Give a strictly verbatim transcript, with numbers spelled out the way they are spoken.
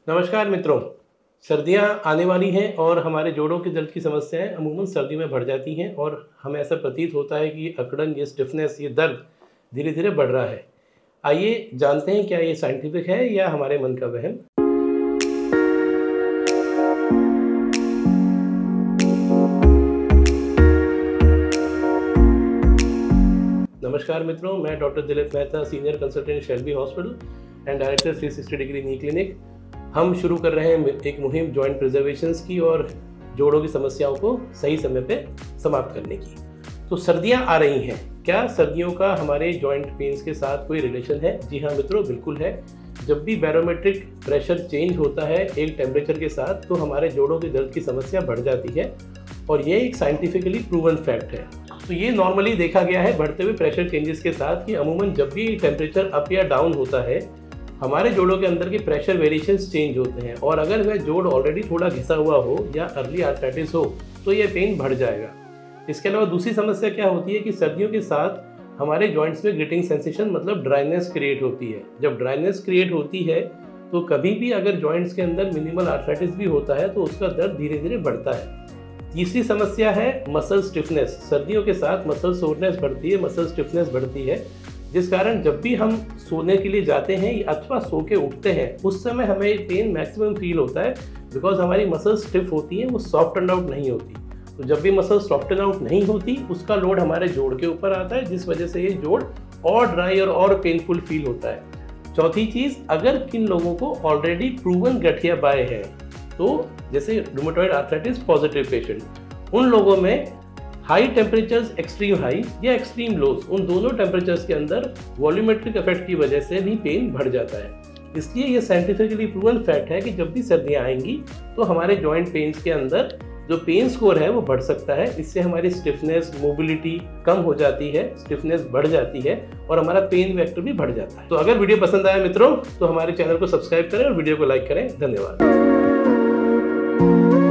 नमस्कार मित्रों, सर्दियां आने वाली हैं और हमारे जोड़ों के दर्द की समस्याएं अमूमन सर्दी में बढ़ जाती हैं और हमें ऐसा प्रतीत होता है कि अकड़न, ये स्टिफनेस, ये दर्द धीरे धीरे बढ़ रहा है। आइए जानते हैं क्या ये साइंटिफिक है या हमारे मन का वहम। नमस्कार मित्रों, मैं doctor Dilip Mehta, senior consultant Shalby hospital and director three sixty degree knee clinic. हम शुरू कर रहे हैं एक मुहिम जॉइंट प्रिजर्वेशंस की और जोड़ों की समस्याओं को सही समय पे समाप्त करने की। तो सर्दियां आ रही हैं, क्या सर्दियों का हमारे जॉइंट पेन्स के साथ कोई रिलेशन है? जी हाँ मित्रों, बिल्कुल है। जब भी बैरोमेट्रिक प्रेशर चेंज होता है एक टेम्परेचर के साथ, तो हमारे जोड़ों के दर्द की समस्या बढ़ जाती है और ये एक साइंटिफिकली प्रूवन फैक्ट है। तो ये नॉर्मली देखा गया है बढ़ते हुए प्रेशर चेंजेस के साथ कि अमूमन जब भी टेम्परेचर अप या डाउन होता है, हमारे जोड़ों के अंदर के प्रेशर वेरिएशंस चेंज होते हैं और अगर वह जोड़ ऑलरेडी थोड़ा घिसा हुआ हो या अर्ली आर्थराइटिस हो तो ये पेन बढ़ जाएगा। इसके अलावा दूसरी समस्या क्या होती है कि सर्दियों के साथ हमारे जॉइंट्स में ग्रिटिंग सेंसेशन मतलब ड्राइनेस क्रिएट होती है। जब ड्राइनेस क्रिएट होती है तो कभी भी अगर जॉइंट्स के अंदर मिनिमल आर्थराइटिस भी होता है तो उसका दर्द धीरे धीरे बढ़ता है। तीसरी समस्या है मसल स्टिफनेस। सर्दियों के साथ मसल सोरनेस बढ़ती है, मसल स्टिफनेस बढ़ती है, जिस कारण जब भी हम सोने के लिए जाते हैं अथवा सो के उठते हैं उस समय हमें पेन मैक्सिमम फील होता है, बिकॉज हमारी मसल स्टिफ होती है, वो सॉफ्टन आउट नहीं होती। तो जब भी मसल सॉफ्टन आउट नहीं होती उसका लोड हमारे जोड़ के ऊपर आता है, जिस वजह से ये जोड़ और ड्राई और, और पेनफुल फील होता है। चौथी चीज़, अगर किन लोगों को ऑलरेडी प्रूवन गठिया बाय है, तो जैसे रूमेटॉइड आर्थराइटिस पॉजिटिव पेशेंट, उन लोगों में हाई टेम्परेचर्स, एक्सट्रीम हाई या एक्सट्रीम लोज, उन दोनों टेम्परेचर्स के अंदर वॉल्यूमेट्रिक इफेक्ट की वजह से भी पेन बढ़ जाता है। इसलिए ये साइंटिफिकली प्रूवन फैक्ट है कि जब भी सर्दियां आएंगी तो हमारे जॉइंट पेन्स के अंदर जो पेन स्कोर है वो बढ़ सकता है। इससे हमारी स्टिफनेस, मोबिलिटी कम हो जाती है, स्टिफनेस बढ़ जाती है और हमारा पेन वेक्टर भी बढ़ जाता है। तो अगर वीडियो पसंद आया मित्रों तो हमारे चैनल को सब्सक्राइब करें और वीडियो को लाइक करें। धन्यवाद।